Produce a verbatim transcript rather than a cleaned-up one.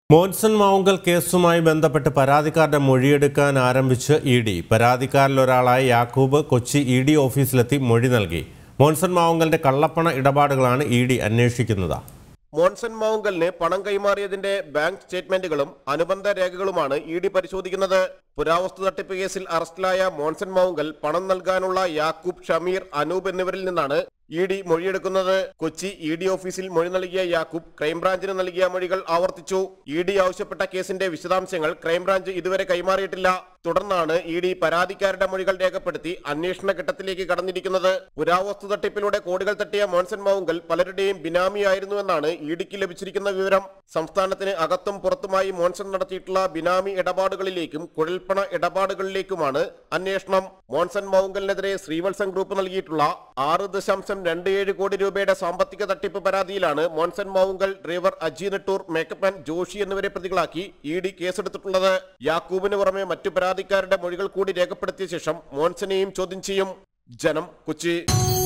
മോൻസൺ മാവുങ്കൽ കേസുമായി ബന്ധപ്പെട്ട് പരാതിക്കാരുടെ മൊഴിയെടുക്കാൻ ആരംഭിച്ച് ഇ ഡി പരാതിക്കാരിലൊരാളായ യാക്കൂബ് കൊച്ചി ഇ ഡി ഓഫീസിലെത്തി മൊഴി നൽകി. മോൻസൺ മാവുങ്കലിന്റെ കള്ളപ്പണ ഇടപാടുകളാണ് ഇ ഡി അന്വേഷിക്കുന്നത്. മോൻസൺ മാവുങ്കലിന് പണം കൈമാറിയതിന്റെ ബാങ്ക് സ്റ്റേറ്റ്മെന്റുകളും അനുബന്ധ രേഖകളുമാണ് ഇ ഡി പരിശോധിക്കുന്നത്. പുരാവസ്തു തട്ടിപ്പ് കേസിൽ അറസ്റ്റിലായ മോൻസൺ മാവുങ്കൽ പണം നൽകാനുള്ള യാക്കൂബ്, ഷമീർ, അനൂപ് എന്നിവരിൽ നിന്നാണ് ഇ ഡി മൊഴിയെടുക്കുന്നത്. കൊച്ചി ഇ ഡി ഓഫീസിൽ മൊഴി നൽകിയ യാക്കൂബ് ക്രൈംബ്രാഞ്ചിന് നൽകിയ മൊഴികൾ ആവർത്തിച്ചു. ഇ ഡി ആവശ്യപ്പെട്ട കേസിന്റെ വിശദാംശങ്ങൾ ക്രൈംബ്രാഞ്ച് ഇതുവരെ കൈമാറിയിട്ടില്ല. തുടർന്നാണ് ഇ ഡി പരാതിക്കാരുടെ മൊഴികൾ രേഖപ്പെടുത്തി അന്വേഷണ ഘട്ടത്തിലേക്ക് കടന്നിരിക്കുന്നത്. പുരാവസ്തു തട്ടിപ്പിലൂടെ കോടികൾ തട്ടിയ മോൻസൺ മാവുങ്കൽ പലരുടെയും ബിനാമിയായിരുന്നുവെന്നാണ് ഇ ഡിക്ക് ലഭിച്ചിരിക്കുന്ന വിവരം. സംസ്ഥാനത്തിന് അകത്തും പുറത്തുമായി മോൻസൺ നടത്തിയിട്ടുള്ള ബിനാമി ഇടപാടുകളിലേക്കും കുഴൽപ്പണ ഇടപാടുകളിലേക്കുമാണ് അന്വേഷണം. മോൻസൺ മാവുങ്കലിനെതിരെ ശ്രീവത്സം ഗ്രൂപ്പ് നൽകിയിട്ടുള്ള ആറ് ദശാംശം രണ്ട് ഏഴ് കോടി രൂപയുടെ സാമ്പത്തിക തട്ടിപ്പ് പരാതിയിലാണ് Monson Mavunkal, driver Aji Nettoor, makeup man Joshi എന്നിവരെ പ്രതികളാക്കി ഇ ഡി കേസെടുത്തിട്ടുള്ളത്. യാക്കൂബിന് പുറമെ മറ്റു പരാതിക്കാരുടെ മൊഴികൾ കൂടി രേഖപ്പെടുത്തിയ ശേഷം മോൻസനെയും ചോദ്യം ചെയ്യും. ജനം, കൊച്ചി.